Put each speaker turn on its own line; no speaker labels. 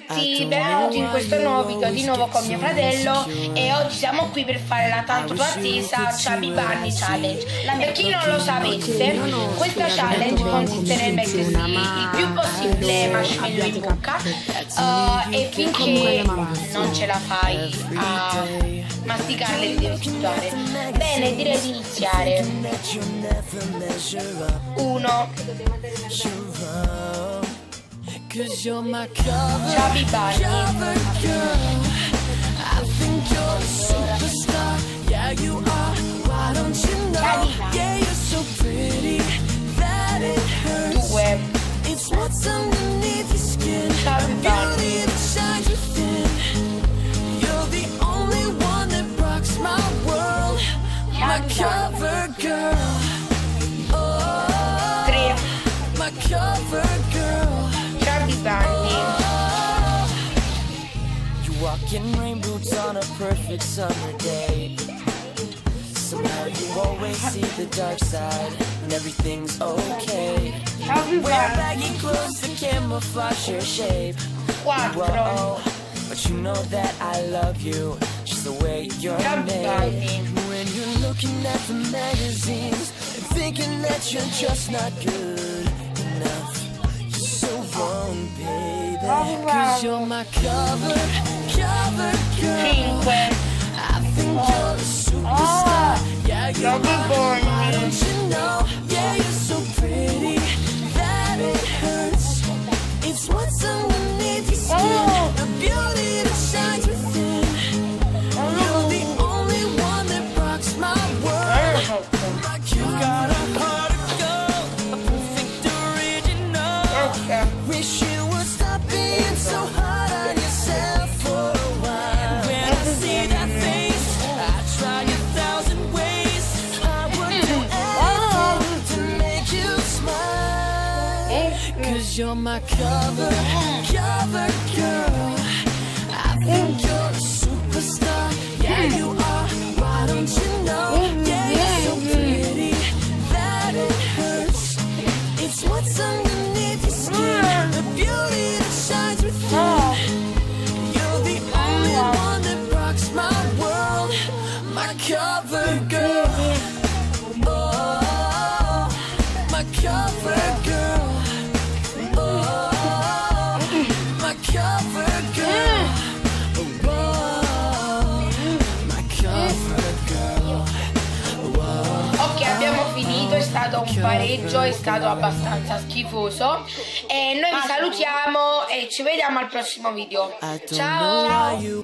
ragazzi, benvenuti in questo nuovo video di nuovo con mio fratello. E oggi siamo qui per fare la tanto attesa Chubby Bunny Challenge. Per chi non lo sapesse, questa challenge consiste nel mettersi il più possibile marshmallow in bocca e finché non ce la fai a masticarle li devi sputare. Bene, direi di iniziare. 1. Chubby Bunny. Due. Chubby Bunny.
Walking rain boots on a perfect summer day. Somehow you always see the dark side and everything's okay. Wear baggy clothes to camouflage your shape. Whoa, but you know that I love you just the way you're made. When you're looking at the magazines and thinking that you're just not good enough, you're so wrong, baby. 'Cause you're my cover girl.
5.
I think you're a superstar. Yeah, you are. Why don't you know? Yeah, you're so pretty that it hurts. It's what's underneath your skin, the beauty that shines within. You're the only one that rocks my world. You got a heart of gold, a perfect original. Wish you would stop being so hard on yourself for a while. When I see that face, I try 1,000 ways. I would do anything to make you smile. 'Cause you're my cover girl. I think you're a superstar. Yeah, you are. Why don't you know? Yeah, you're so pretty that it hurts. It's what's underneath your skin, the beauty that shines within. You're the only one that rocks my world, my cover girl. Oh, my cover girl. Oh, my cover girl. Oh, my cover girl.
Ok, abbiamo finito, è stato un pareggio, è stato abbastanza schifoso e noi vi salutiamo e ci vediamo al prossimo video. Ciao!